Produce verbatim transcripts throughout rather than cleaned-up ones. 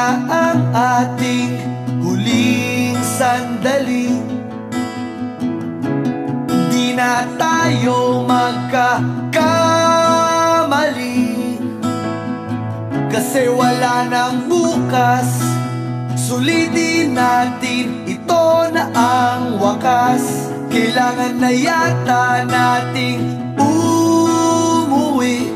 na ang ating huling sandali. Di na tayo magkakamali, kasi wala nang bukas. Sulitin natin, ito na ang wakas. Kailangan na yata nating umuwi.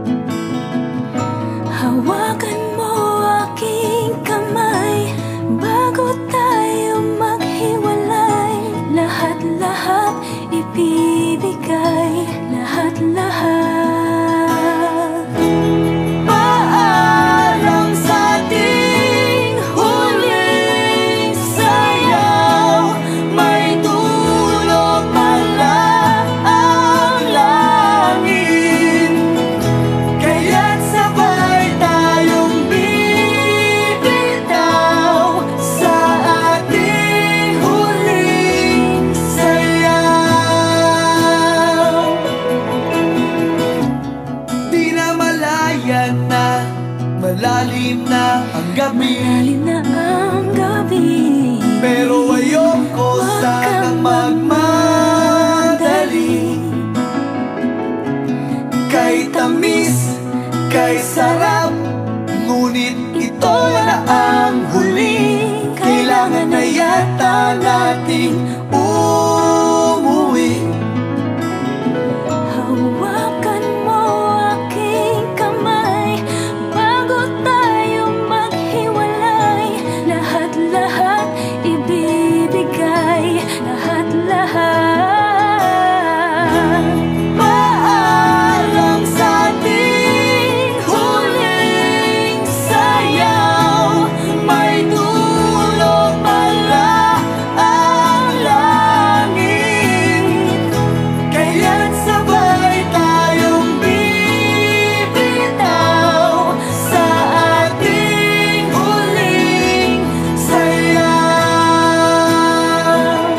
Hawakan mo aking kamay bago tayo maghiwalay. Lahat-lahat ibibigay, lahat-lahat. Malalim na ang gabi, malalim na ang gabi. pero ayoko sanang magmadali. Kay tamis, kay sarap, ngunit ito na ang huli. Kailangan na yata nating umuwi. Hawakan mo aking kamay bago tayo maghiwalay. Lahat-lahat ibibigay, lahat-lahat. Paalam sa ating huling sayaw, may dulot pala ang langit. Kaya't sabay tayong bibitaw sa ating huling sayaw.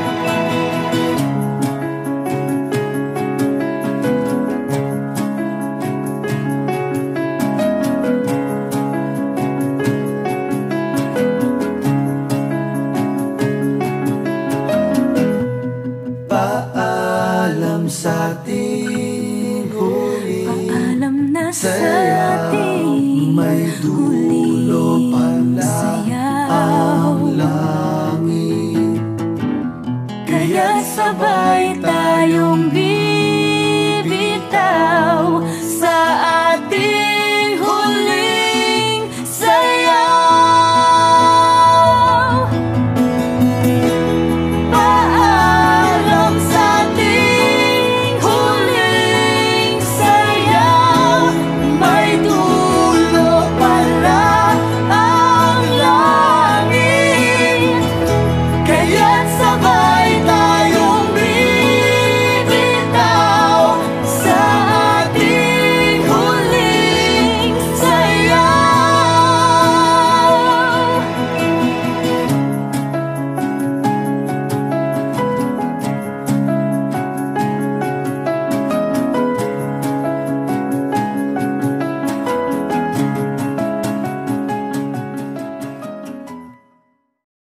Paalam sa ating huling Paalam na sa sayaw, ating may huli.